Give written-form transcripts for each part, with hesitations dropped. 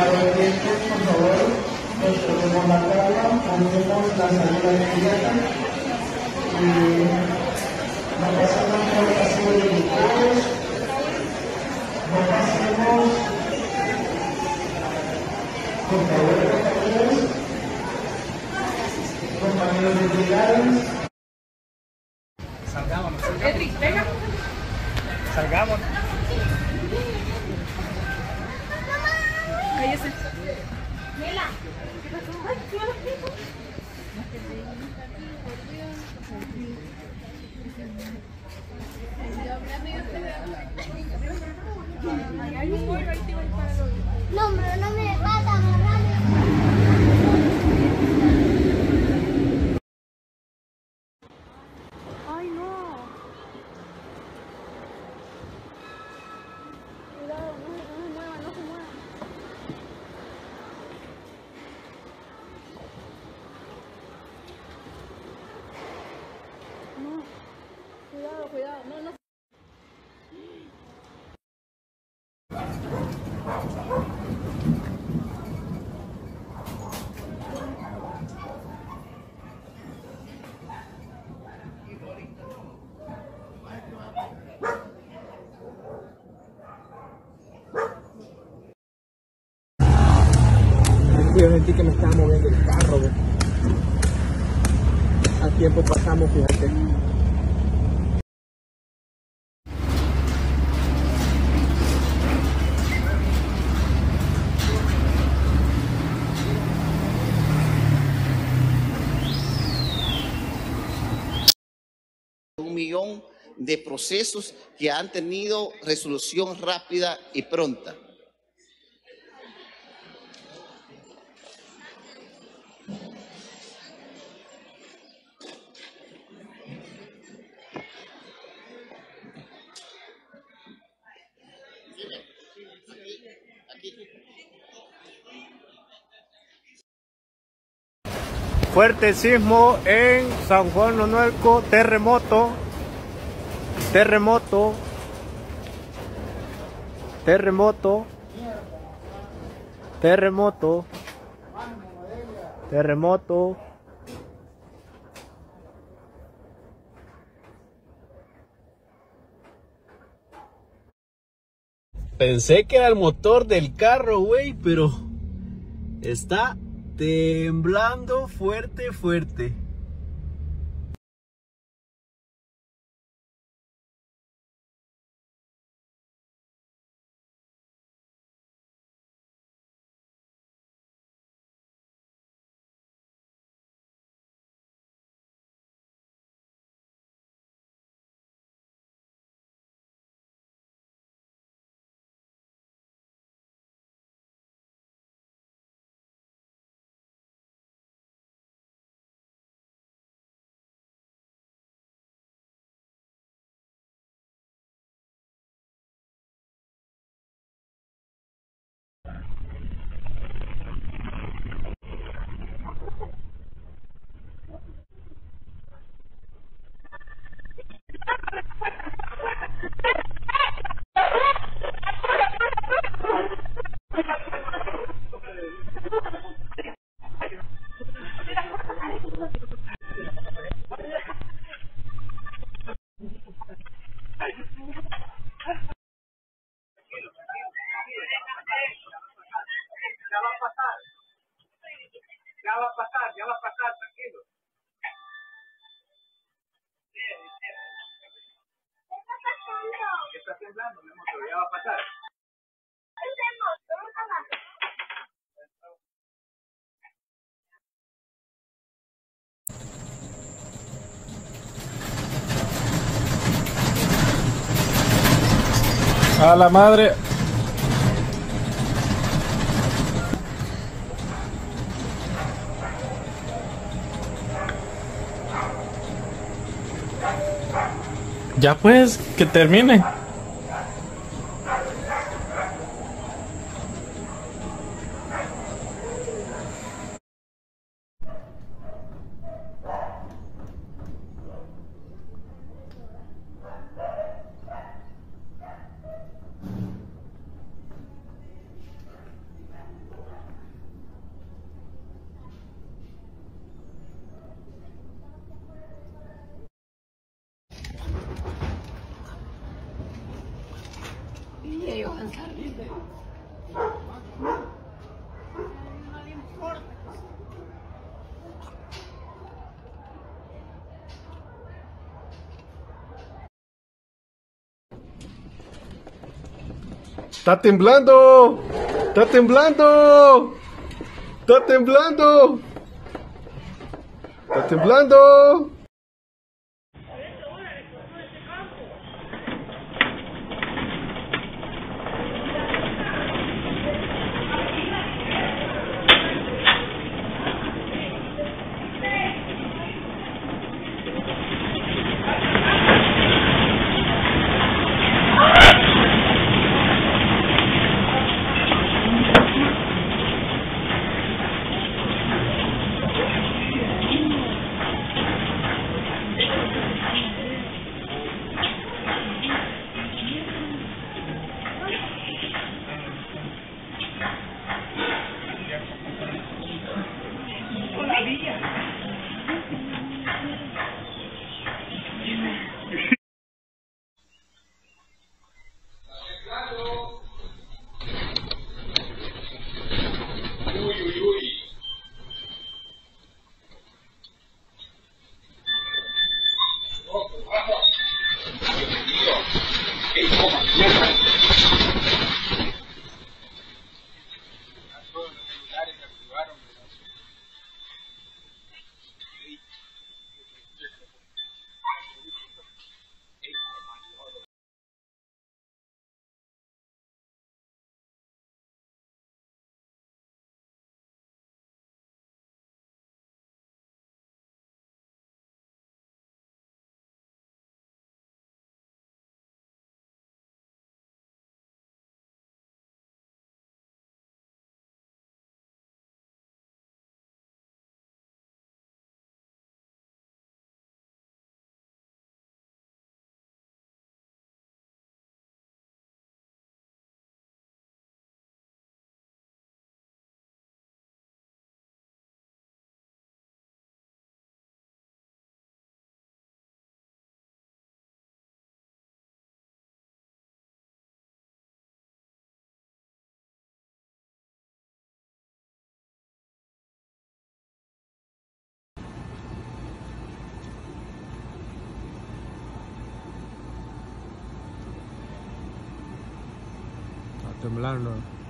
Obedientes, por favor, controlemos la calma, ponemos la salida inmediata y no pasemos por el pasillo de licores, no pasemos, por favor, compañeros de brigades. Salgámonos. Edric, venga. Salgámonos. Cállese. Mela. ¿Qué pasó? Ay, ¿qué va a hacer? No, pero no me pasa, ay, no. Cuidado, no se mueva, no se mueva. No, cuidado, cuidado, no, no. Yo sentí que me estaba moviendo el carro, güey. A tiempo pasamos, fíjate. Un millón de procesos que han tenido resolución rápida y pronta. Fuerte sismo en San Juan Nonuelco, terremoto, terremoto, terremoto, terremoto, terremoto. Pensé que era el motor del carro, güey, pero está temblando fuerte, fuerte. Ya va a pasar, tranquilo. Está temblando, mi amor, pero ya va a pasar. A la madre. Ya pues, que termine. descansar. No le importa. ¡Está temblando! ¡Está temblando! ¡Está temblando! ¡Está temblando! Temblando.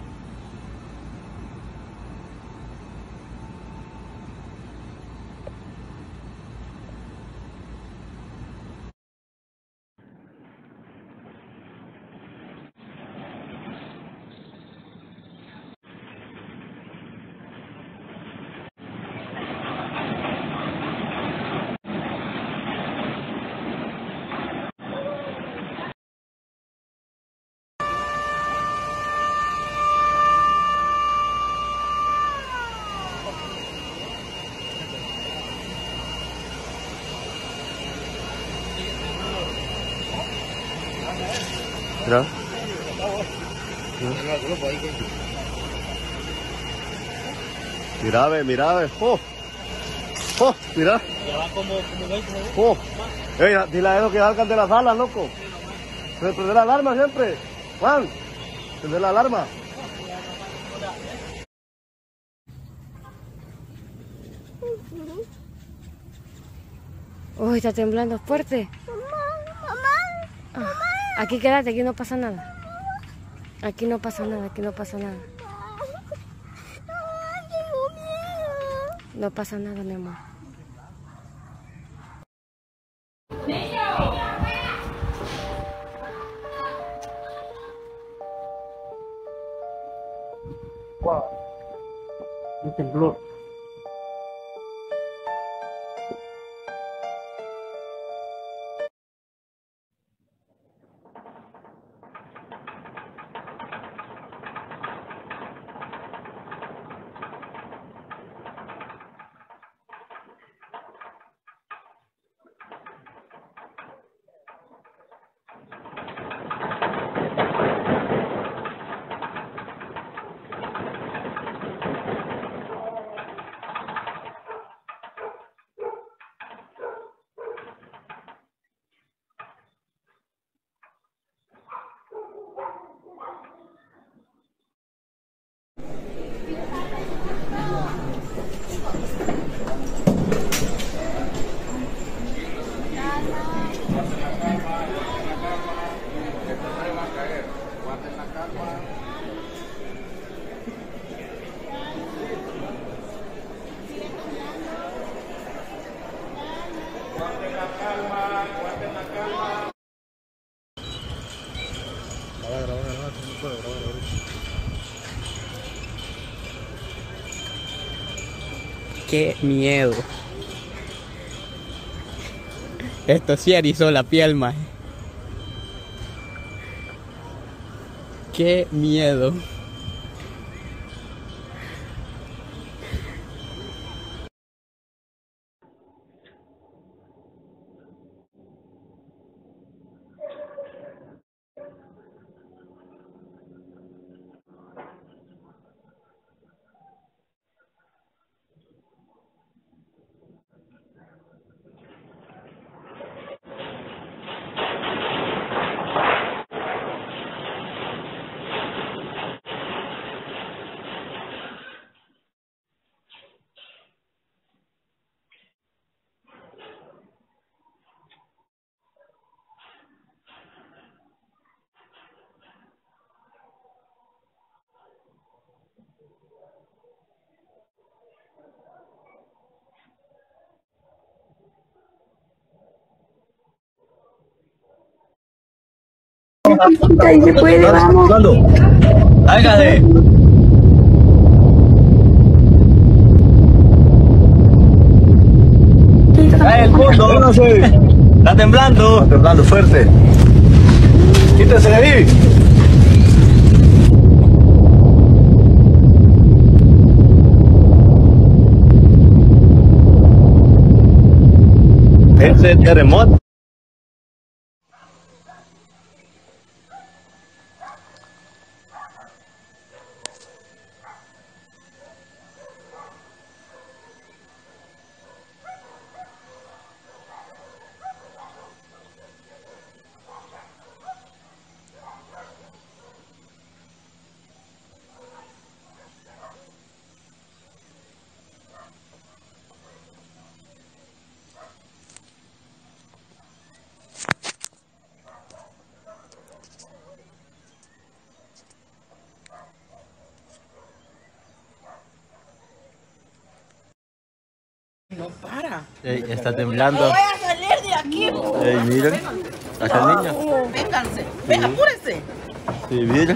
Mira. Mira, ve, mira, ve. ¡Oh! ¡Oh! Mira. ¡Oh! Ey, dile a ellos que salgan de las salas, loco. Se prende la alarma siempre. Juan, prende la alarma. Uy, está temblando fuerte. Ah, aquí quédate, aquí no pasa nada. Aquí no pasa nada, aquí no pasa nada. No pasa nada, mi amor. Wow. Un temblor. Qué miedo. Esto sí erizó la piel, maje. Qué miedo. Ahí se puede, vamos. ¡Hágale! ¡Cae el mundo! ¡Está temblando! Está temblando fuerte. ¡Quítese de ahí! Ese terremoto. No para. Está temblando. Voy a salir de aquí. Miren. Acá el niño. Vénganse. Ven, apúrense. Sí, miren.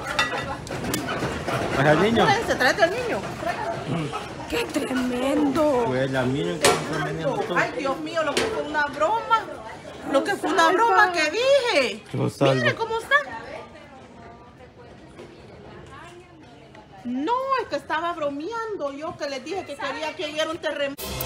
Acá el niño. Apúrense, tráete al niño. ¡Qué tremendo! Pues la miren que está vendiendo todo. Ay, Dios mío, lo que fue una broma. Lo que fue una broma que dije. Mire cómo está. No, es que estaba bromeando yo, que les dije que quería que hubiera un terremoto.